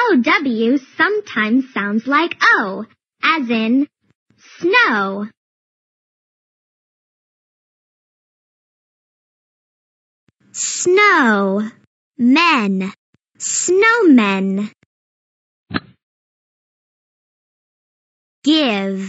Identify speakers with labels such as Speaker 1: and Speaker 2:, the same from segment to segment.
Speaker 1: OW sometimes sounds like O, as in snow. Snow, men, snowmen. Give.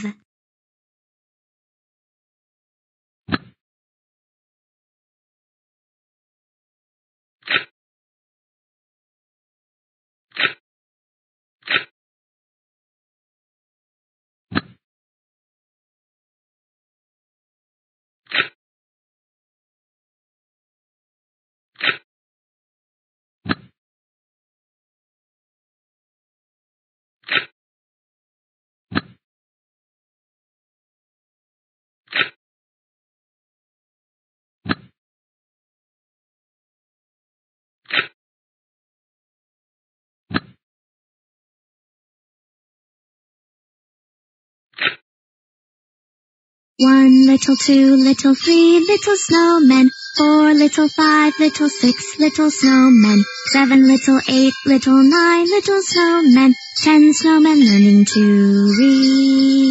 Speaker 1: One little, two little, three little snowmen, 4 little, 5 little, 6 little snowmen, 7 little, 8 little, 9 little snowmen, 10 snowmen learning to read.